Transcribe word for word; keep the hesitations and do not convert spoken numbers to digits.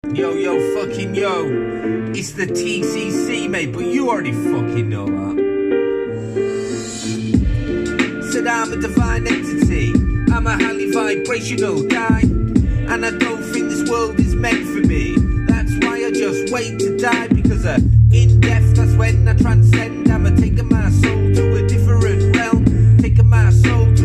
Yo, yo, fucking yo. It's the T C C, mate, but you already fucking know that. Said I'm a divine entity. I'm a highly vibrational guy. And I don't think this world is meant for me. That's why I just wait to die. Because uh, in death, that's when I transcend. I'm a taking my soul to a different realm. Taking my soul